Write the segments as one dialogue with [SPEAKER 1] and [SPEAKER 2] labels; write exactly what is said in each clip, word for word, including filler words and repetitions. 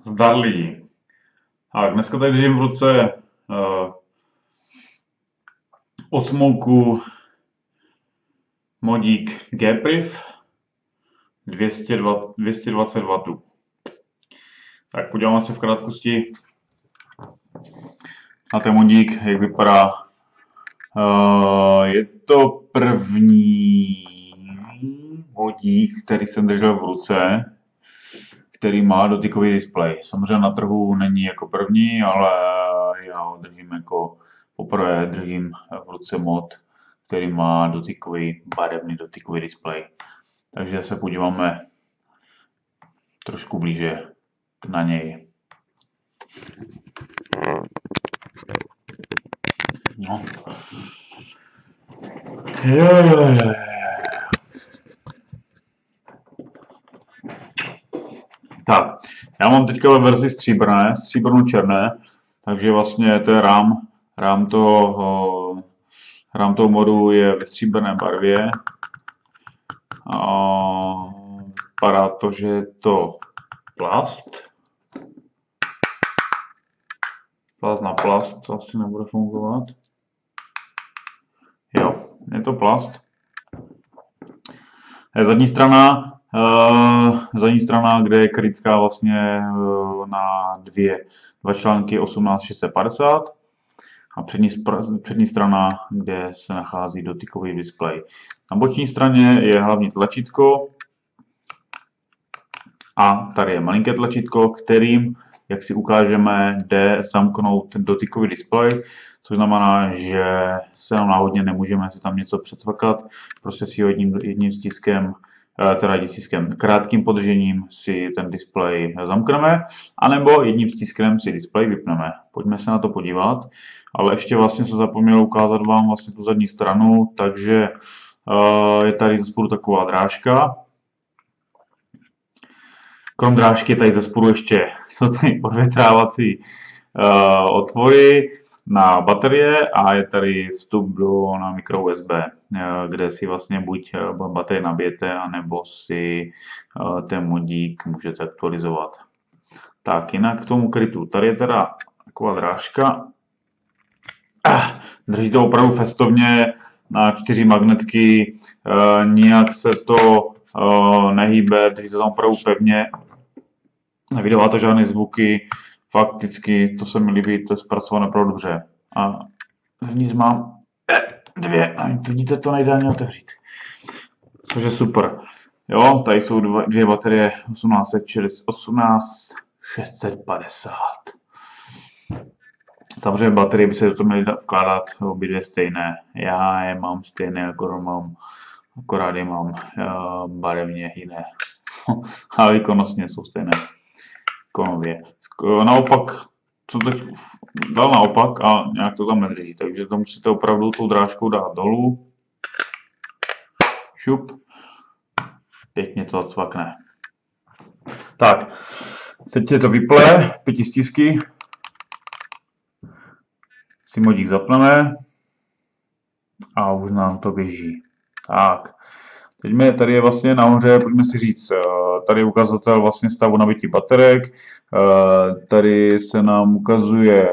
[SPEAKER 1] Zdar lidi. A dneska tady držím v ruce uh, od Smouku modík G-Priv dvě stě dvacet wattů. Tak podíváme se v krátkosti na ten modík, jak vypadá. Uh, je to první modík, který jsem držel v ruce, který má dotykový displej. Samozřejmě na trhu není jako první, ale já ho držím jako poprvé držím v ruce mod, který má dotykový, barevný dotykový displej. Takže se podíváme trošku blíže na něj. No. Yeah. Tak, já mám teďka ve verzi stříbrné, stříbrno-černé, takže vlastně to je rám, rám toho, rám toho modu je ve stříbrné barvě. A vypadá to, že je to plast. Plast na plast, to asi nebude fungovat. Jo, je to plast. Je zadní strana, Uh, zadní strana, kde je krytka vlastně uh, na dvě, dva články osmnáct šest set padesát a přední, přední strana, kde se nachází dotykový displej. Na boční straně je hlavní tlačítko a tady je malinké tlačítko, kterým, jak si ukážeme, jde zamknout ten dotykový displej, což znamená, že se nám náhodně nemůžeme si tam něco přecvakat, prostě si ho jedním, jedním stiskem teda stiskem, krátkým podržením si ten displej zamkneme, anebo jedním stiskem si displej vypneme. Pojďme se na to podívat, ale ještě vlastně se zapomněl ukázat vám vlastně tu zadní stranu, takže uh, je tady ze spodu taková drážka. Krom drážky je tady ze spodu ještě jsou tady odvětrávací uh, otvory na baterie a je tady vstup do, na mikro U S B, kde si vlastně buď baterie nabijete, anebo si ten modík můžete aktualizovat. Tak, jinak k tomu krytu. Tady je teda taková drážka. Drží to opravdu festovně na čtyři magnetky, nijak se to nehýbe, drží to tam opravdu pevně. Nevydává to žádné zvuky. Fakticky, to se mi líbí, to je zpracované opravdu dobře. A vnitř mám dvě, vidíte, to nejde ani otevřít. Což je super. Jo, tady jsou dva, dvě baterie osmnáct šest set padesát. Samozřejmě baterie by se do toho měly vkládat obě dvě stejné. Já je mám stejné, akorát mám, akorát je mám uh, barevně jiné. A výkonnostně jsou stejné. Konově. Naopak, co teď dal naopak a nějak to tam nedrží, takže to musíte opravdu tou drážkou dát dolů. Šup. Pěkně to zacvakne. Tak, teď je to vyplé, pěti stisky. Si modík zapneme a už nám to běží. Tak. Teď mě, tady je vlastně nahoře, pojďme si říct, tady je ukazatel vlastně stavu nabití baterek, tady se nám ukazuje,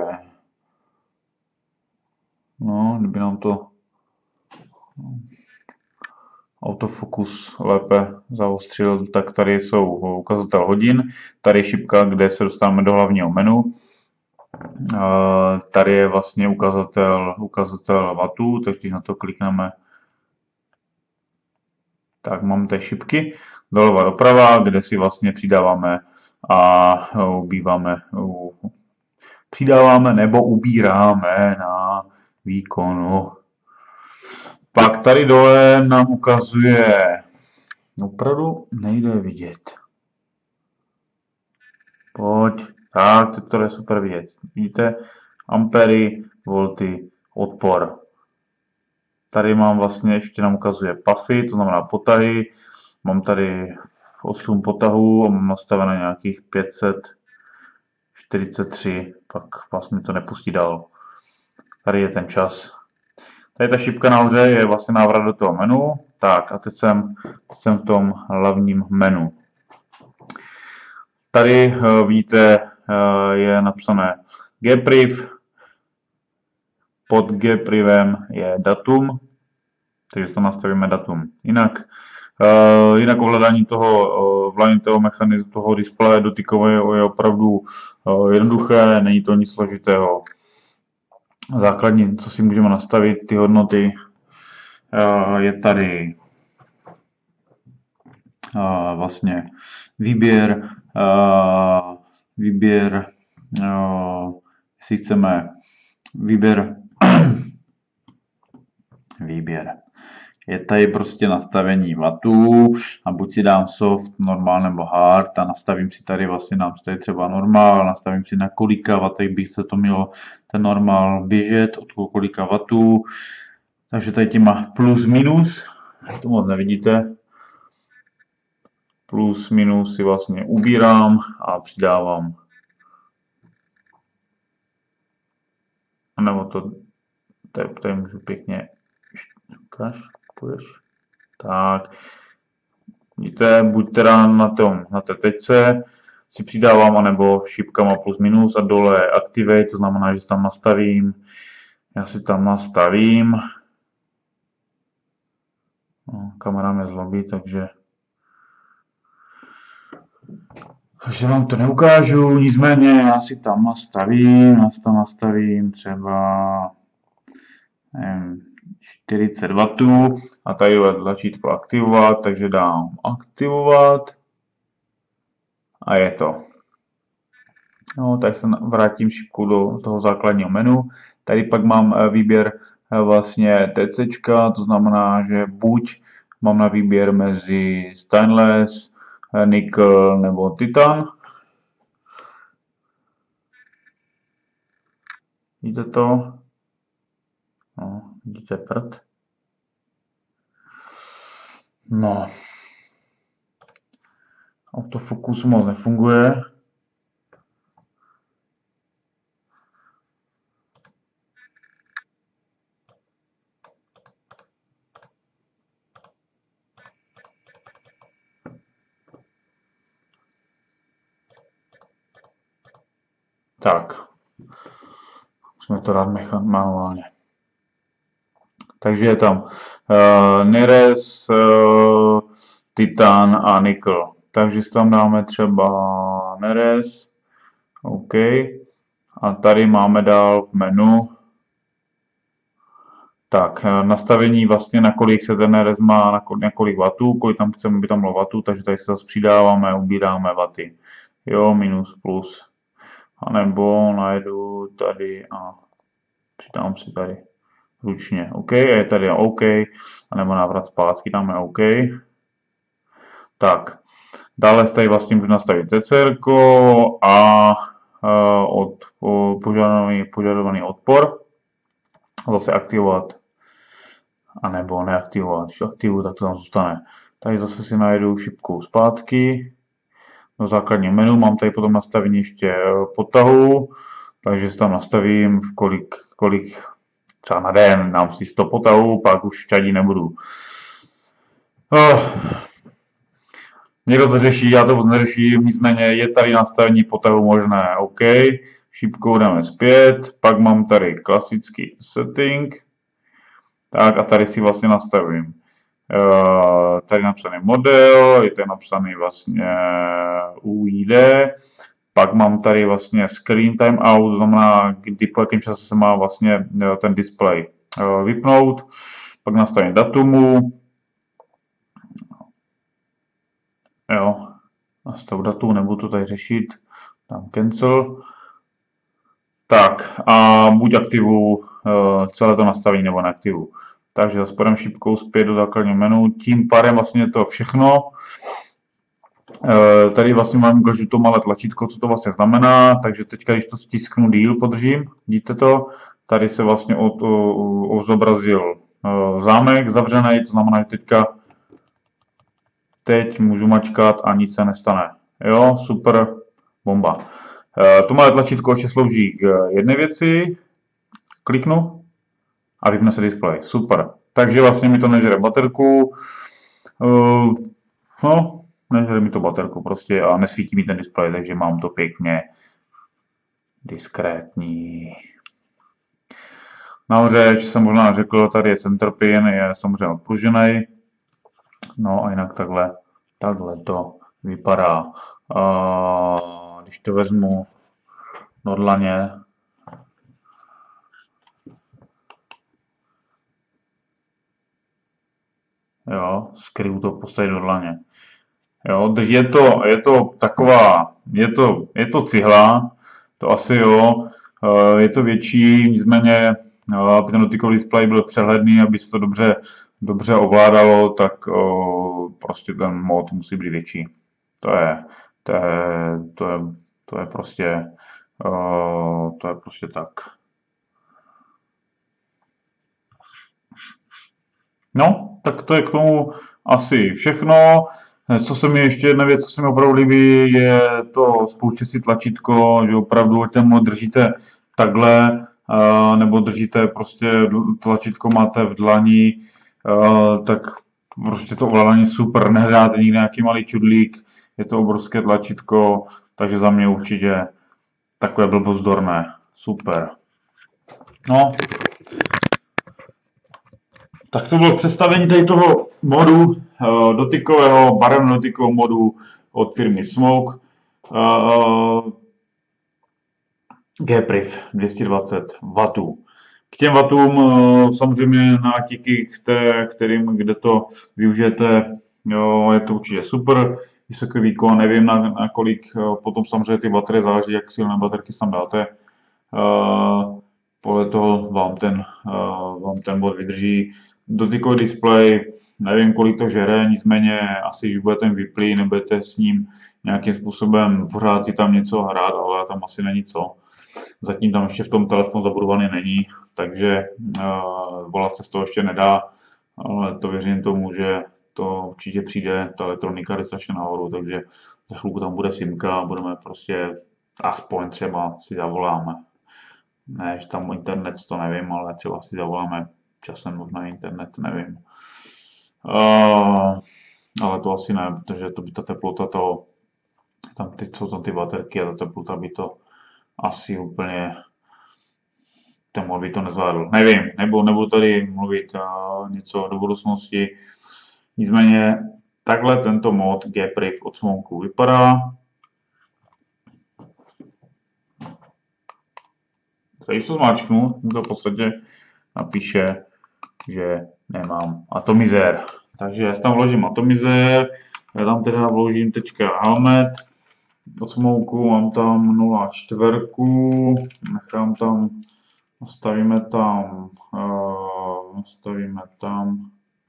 [SPEAKER 1] no, kdyby nám to autofokus lépe zaostřil, tak tady jsou ukazatel hodin, tady je šipka, kde se dostáváme do hlavního menu, tady je vlastně ukazatel, ukazatel wattů, takže když na to klikneme, tak máme tady šipky doleva doprava, kde si vlastně přidáváme a ubýváme, přidáváme nebo ubíráme na výkonu. Pak tady dole nám ukazuje, opravdu nejde vidět. Pojď, tak, to je super vidět. Vidíte, ampery, volty, odpor. Tady mám vlastně, ještě nám ukazuje pafy, to znamená potahy. Mám tady osm potahů a mám nastavené nějakých pět set čtyřicet tři, pak vlastně to nepustí dál. Tady je ten čas. Tady ta šipka nahoře je vlastně návrat do toho menu. Tak a teď jsem, teď jsem v tom hlavním menu. Tady uh, vidíte, uh, je napsané gpriv, pod gprivem je datum, takže to nastavíme datum. Jinak, uh, jinak ovládání toho, uh, ovládání toho mechanismu, toho displeje dotykového je opravdu uh, jednoduché, není to nic složitého. Základní, co si můžeme nastavit, ty hodnoty, uh, je tady uh, vlastně výběr, uh, výběr, uh, jestli chceme výběr, výběr. Je tady prostě nastavení wattů a buď si dám soft, normál nebo hard a nastavím si tady vlastně, dám si tady třeba normál, nastavím si na kolika wattech by se to mělo ten normál běžet, od kolika wattů. Takže tady těma plus minus, to moc nevidíte, plus minus si vlastně ubírám a přidávám. A nebo to tady, tady můžu pěkně ukáž, půjdeš. Tak, vidíte, buď teda na, tom, na té tečce si přidávám, anebo šipkama plus minus a dole activate, to znamená, že si tam nastavím, já si tam nastavím, no, kamera mě zlobí, takže takže vám to neukážu, nicméně já si tam nastavím, já si tam nastavím třeba nevím, čtyřicet wattů a tady je tlačítko aktivovat, takže dám aktivovat a je to. No, tak se vrátím šipku do toho základního menu. Tady pak mám výběr vlastně T C, to znamená, že buď mám na výběr mezi stainless, nickel nebo titan. Vidíte to? No, vidíte prd. No. Autofokus moc nefunguje. Tak. Musíme to dát manuálně. Takže je tam uh, Neres, uh, Titan a Nickel. Takže si tam dáme třeba Neres. OK. A tady máme dál v menu. Tak, nastavení vlastně, na kolik se ten Neres má, na kolik, na kolik wattů, kolik tam chceme, aby tam bylo wattů, takže tady se zase přidáváme, ubíráme waty. Jo, minus, plus. A nebo najdu tady a přidám si tady ručně OK, a je tady OK, a nebo návrat zpátky dáme OK. Tak, dále tady vlastně můžu nastavit T C R a uh, od, uh, požadovaný, požadovaný odpor. A zase aktivovat, a nebo neaktivovat. Když aktivuju, tak to tam zůstane. Tady zase si najdu šipku zpátky. Do základního menu mám tady potom nastavení ještě potahu, takže si tam nastavím, v kolik, kolik třeba na den, dám si sto potahů, pak už čadí nebudu. Oh. Někdo to řeší, já to neřeším, nicméně je tady nastavení potahu možné, OK. Šipkou dáme zpět, pak mám tady klasický setting, tak a tady si vlastně nastavím. Uh, tady napsaný model, je tady napsaný vlastně U I D, pak mám tady vlastně screen timeout, to znamená, kdy po jakém čase se má vlastně ten display uh, vypnout, pak nastavím datumu, jo, nastav datum, nebudu to tady řešit, dám cancel, tak a buď aktivu uh, celé to nastavení nebo neaktivu. Takže zase půjdeme šipkou zpět do základního menu, tím pádem vlastně to všechno. E, tady vlastně mám ukážu to malé tlačítko, co to vlastně znamená, takže teďka, když to stisknu díl, podržím, vidíte to, tady se vlastně od, o, o, zobrazil e, zámek zavřený, to znamená, že teďka teď můžu mačkat a nic se nestane. Jo, super, bomba. E, to malé tlačítko ještě slouží k jedné věci, kliknu a vypne se displej. Super. Takže vlastně mi to nežere baterku. Uh, no, nežere mi to baterku prostě a nesvítí mi ten displej, takže mám to pěkně diskrétní. Nahoře, že jsem možná řekl, tady je center pin, je samozřejmě odpružený. No a jinak takhle, takhle to vypadá. A když to vezmu do dlaně, jo, skryju to v podstatě do dlaně. Jo, je to, je to taková, je to, je to cihla, to asi jo, je to větší, nicméně, aby ten dotykový displej byl přehledný, aby se to dobře, dobře ovládalo, tak o, prostě ten mod musí být větší. To je, to je, to je, to je prostě, o, to je prostě tak. No, tak to je k tomu asi všechno. Co se mi ještě jedna věc, co se mi opravdu líbí, je to spouštěcí tlačítko, že opravdu ten mod držíte takhle, nebo držíte prostě tlačítko máte v dlani, tak prostě to ovládání super, nehráte nikdy nějaký malý čudlík, je to obrovské tlačítko, takže za mě určitě takové blbozdorné, super. No, tak to bylo představení tady toho modu, dotykového, barevného dotykového modu od firmy Smoke. G-Priv dvě stě dvacet wattů. K těm wattům samozřejmě nátiky, které, kterým, kde to využijete, jo, je to určitě super. Vysoký výkon, nevím na, na kolik, potom samozřejmě ty baterie záleží, jak silné baterky tam dáte. Podle toho vám ten, vám ten bod vydrží. Dotykový displej, nevím kolik to žere, nicméně asi když budete vyplý, nebudete s ním nějakým způsobem pořád si tam něco hrát, ale tam asi není co. Zatím tam ještě v tom telefonu zabudovaný není, takže uh, volat se z toho ještě nedá, ale to věřím tomu, že to určitě přijde, ta elektronika jde strašně nahoru, takže za chvilku tam bude simka a budeme prostě aspoň třeba si zavoláme. Ne, že tam internet, to nevím, ale třeba si zavoláme časem možná internet, nevím. Uh, ale to asi ne, protože to by ta teplota to, tam ty, jsou tam ty baterky a ta teplota by to asi úplně, ten mod by to nezvládl. Nevím, nebudu, nebudu tady mluvit uh, něco do budoucnosti. Nicméně takhle tento mod G-Priv od Smoke vypadá. Když to zmáčknu, to v podstatě napíše, že nemám atomizer. Takže já tam vložím atomizer, já tam teda vložím teďka helmet od Smoke, mám tam nula čtyři, nechám tam, nastavíme tam, uh, nastavíme tam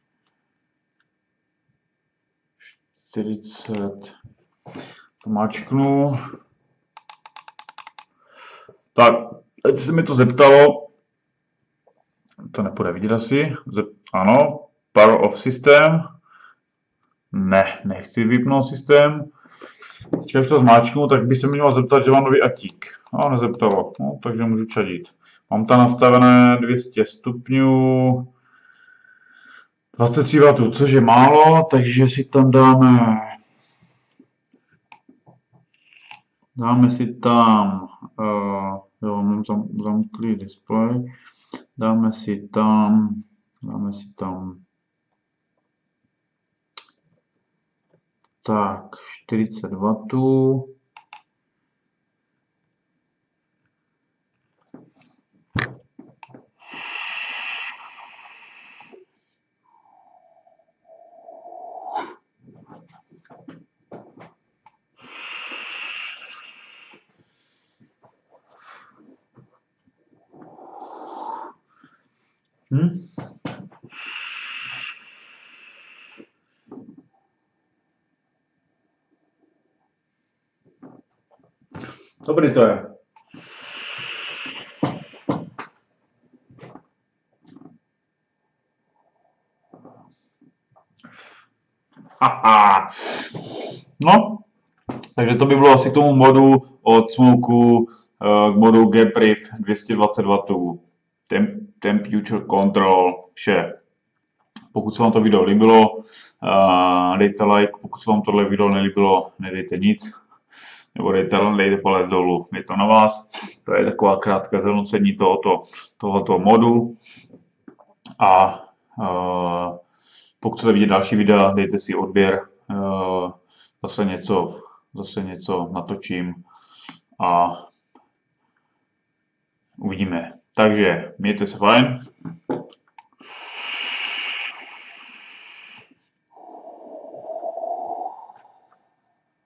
[SPEAKER 1] čtyřicet, mačknu. Tak, teď se mi to zeptalo, to nepůjde vidět asi, Zep, ano, power off systém, ne, nechci vypnout systém, teď když to zmáčknu, tak by se mi mělo zeptat, že mám nový atík, no nezeptalo, no, takže můžu čadit. Mám tam nastavené dvě stě stupňů, dvacet tři wattů, což je málo, takže si tam dáme, dáme si tam, uh, jo, mám tam zamklý displej, dáme si tam, dáme si tam, tak, čtyřicet wattů. Hm? Dobrý to je. Haha. No, takže to by bylo asi k tomu modu od Smoke, k modu G-Priv dvě stě dvacet wattů. Temp, Temperature Control, vše. Pokud se vám to video líbilo, uh, dejte like, pokud se vám tohle video nelíbilo, nedejte nic, nebo dejte, dejte palec dolů, je to na vás. To je taková krátké zhodnocení tohoto, tohoto modu. A uh, pokud chcete vidět další videa, dejte si odběr, uh, zase něco, zase něco natočím a uvidíme. Takže mějte se fajn.